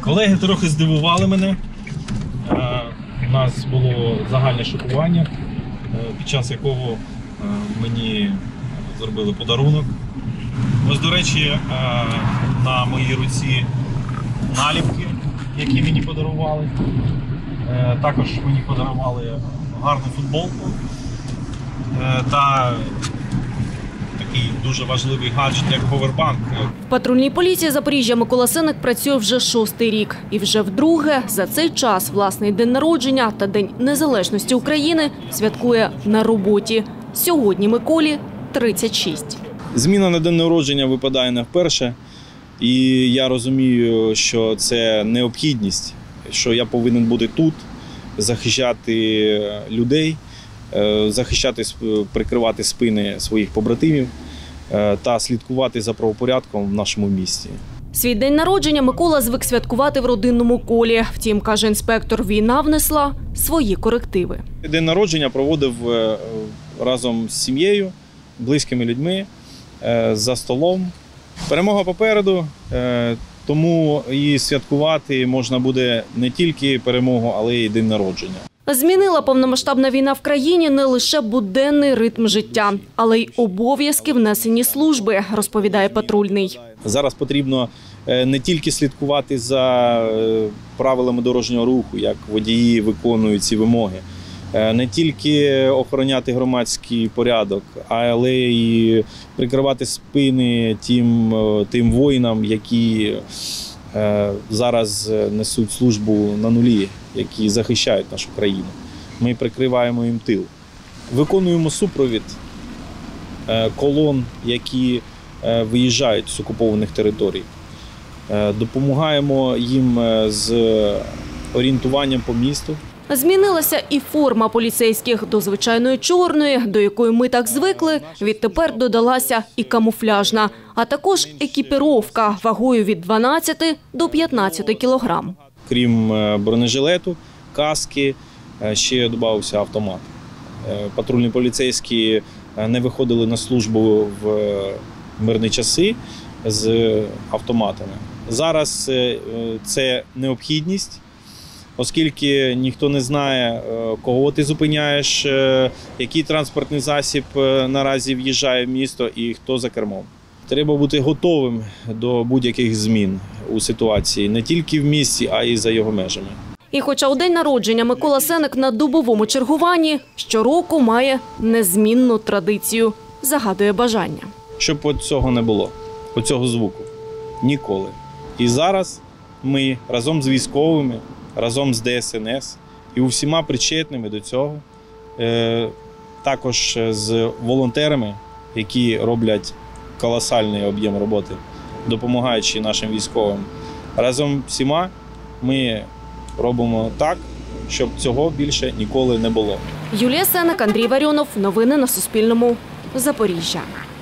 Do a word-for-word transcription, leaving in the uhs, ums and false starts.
Колеги трохи здивували мене. У нас було загальне шокування, під час якого мені зробили подарунок. Ось, до речі, на моїй руці наліпки, які мені подарували. Також мені подарували гарну футболку та такий дуже важливий гаджет, як повербанк. В патрульній поліції Запоріжжя Микола Сеник працює вже шостий рік. І вже вдруге за цей час власний день народження та День Незалежності України святкує на роботі. Сьогодні Миколі тридцять шість. Зміна на день народження випадає не вперше. І я розумію, що це необхідність, що я повинен бути тут, захищати людей, захищати, прикривати спини своїх побратимів та слідкувати за правопорядком в нашому місті. Свій день народження Микола звик святкувати в родинному колі. Втім, каже інспектор, війна внесла свої корективи. День народження проводив разом з сім'єю, близькими людьми, за столом. Перемога попереду, тому і святкувати можна буде не тільки перемогу, але й день народження. Змінила повномасштабна війна в країні не лише буденний ритм життя, але й обов'язки в несенні служби, розповідає патрульний. Зараз потрібно не тільки слідкувати за правилами дорожнього руху, як водії виконують ці вимоги, не тільки охороняти громадський порядок, але й прикривати спини тим, тим воїнам, які зараз несуть службу на нулі, які захищають нашу країну. Ми прикриваємо їм тил. Виконуємо супровід колон, які виїжджають з окупованих територій. Допомагаємо їм з орієнтуванням по місту. Змінилася і форма поліцейських. До звичайної чорної, до якої ми так звикли, відтепер додалася і камуфляжна, а також екіпіровка вагою від дванадцяти до п'ятнадцяти кілограм. Крім бронежилету, каски, ще додався автомат. Патрульні поліцейські не виходили на службу в мирні часи з автоматами. Зараз це необхідність, оскільки ніхто не знає, кого ти зупиняєш, який транспортний засіб наразі в'їжджає в місто і хто за кермом. Треба бути готовим до будь-яких змін у ситуації, не тільки в місті, а й за його межами. І хоча у день народження Микола Сеник на добовому чергуванні, щороку має незмінну традицію – загадує бажання. Щоб от цього не було, оцього звуку. Ніколи. І зараз ми разом з військовими, разом з Де Ес Ен Ес і усіма причетними до цього, також з волонтерами, які роблять колосальний об'єм роботи, допомагаючи нашим військовим. Разом з всіма ми робимо так, щоб цього більше ніколи не було. Юлія Сеник, Андрій Варіонов. Новини на Суспільному. Запоріжжя.